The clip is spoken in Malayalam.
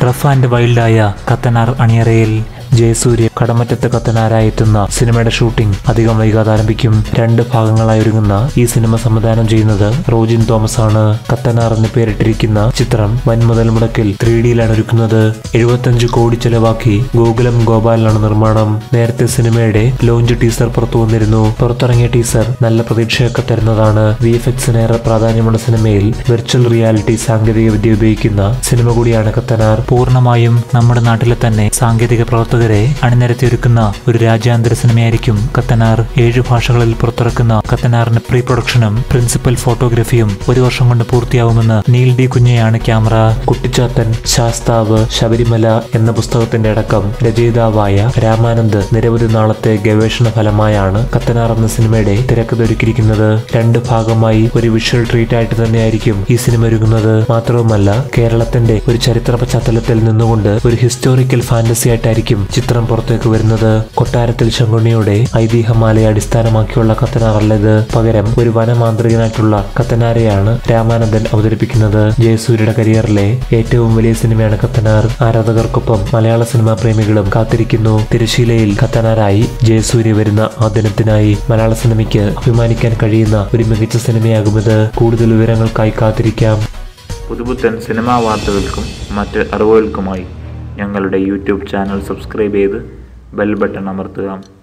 റഫ് ആൻഡ് വൈൽഡായ കത്തനാർ അണിയറയിൽ ജയസൂര്യ കടമറ്റത്ത് കത്തനാരായെത്തുന്ന സിനിമയുടെ ഷൂട്ടിംഗ് അധികം വൈകാതെ ആരംഭിക്കും. 2 ഭാഗങ്ങളായി ഒരുങ്ങുന്ന ഈ സിനിമ സംവിധാനം ചെയ്യുന്നത് റോജിൻ തോമസ് ആണ്. കത്തനാർ എന്ന് പേരിട്ടിരിക്കുന്ന ചിത്രം വൻമുതൽ മുടക്കിൽ 3Dയിലാണ് ഒരുക്കുന്നത്. 75 കോടി ചെലവാക്കി ഗോകുലം ഗോപാലനാണ് നിർമ്മാണം. നേരത്തെ സിനിമയുടെ ലോഞ്ച് ടീസർ പുറത്തു വന്നിരുന്നു. പുറത്തിറങ്ങിയ ടീസർ നല്ല പ്രതീക്ഷയൊക്കെ തരുന്നതാണ്. VFXനേറെ പ്രാധാന്യമുള്ള സിനിമയിൽ വെർച്വൽ റിയാലിറ്റി സാങ്കേതിക വിദ്യ ഉപയോഗിക്കുന്ന സിനിമ കൂടിയാണ് കത്തനാർ. പൂർണ്ണമായും നമ്മുടെ നാട്ടിലെ തന്നെ സാങ്കേതിക പ്രവർത്തകരെ അണിനിരത്തിയൊരുക്കുന്ന ഒരു രാജ്യാന്തര സിനിമയായിരിക്കും കത്തനാർ. 7 ഭാഷകളിൽ പുറത്തിറക്കുന്ന കത്തനാറിന് പ്രീ പ്രൊഡക്ഷനും പ്രിൻസിപ്പൽ ഫോട്ടോഗ്രാഫിയും 1 വർഷം കൊണ്ട് പൂർത്തിയാവുമെന്ന് നീൽ ഡി കുഞ്ഞയാണ് ക്യാമറ. കുട്ടിച്ചാത്തൻ, ശാസ്താവ്, ശബരിമല എന്ന പുസ്തകത്തിന്റെ അടക്കം രചയിതാവായ രാമാനന്ദ് നിരവധി നാളത്തെ ഗവേഷണ ഫലമായാണ് കത്തനാർ എന്ന സിനിമയുടെ തിരക്കഥ ഒരുക്കിയിരിക്കുന്നത്. 2 ഭാഗമായി ഒരു വിഷ്വൽ ട്രീറ്റ് ആയിട്ട് തന്നെയായിരിക്കും ഈ സിനിമ ഒരുങ്ങുന്നത്. മാത്രവുമല്ല, കേരളത്തിന്റെ ഒരു ചരിത്ര പശ്ചാത്തലത്തിൽ നിന്നുകൊണ്ട് ഒരു ഹിസ്റ്റോറിക്കൽ ഫാന്റസി ആയിട്ടായിരിക്കും ചിത്രം പുറത്തേക്ക് വരുന്നത്. കൊട്ടാരത്തിൽ ശങ്കുണ്ണിയുടെ ഐതിഹ്യമാലയെ അടിസ്ഥാനമാക്കിയുള്ള കത്തനാറല്ലത്. പകരം ഒരു വനമാന്ത്രികനായിട്ടുള്ള കത്തനാരെയാണ് രാമാനന്ദൻ അവതരിപ്പിക്കുന്നത്. ജയസൂര്യയുടെ കരിയറിലെ ഏറ്റവും വലിയ സിനിമയാണ് കത്തനാർ. ആരാധകർക്കൊപ്പം മലയാള സിനിമാ പ്രേമികളും കാത്തിരിക്കുന്നു. തിരശീലയിൽ കത്തനാരായി ജയസൂര്യ വരുന്ന ആ ദിനത്തിനായി. മലയാള സിനിമയ്ക്ക് അഭിമാനിക്കാൻ കഴിയുന്ന ഒരു മികച്ച സിനിമയാകുമിത്. കൂടുതൽ വിവരങ്ങൾക്കായി കാത്തിരിക്കാം. പുതുപുത്തൻ സിനിമാ വാർത്തകൾക്കും മറ്റ് അറിവുകൾക്കുമായി ഞങ്ങളുടെ യൂട്യൂബ് ചാനൽ സബ്സ്ക്രൈബ് ചെയ്ത് ബെൽ ബട്ടൺ അമർത്തുക.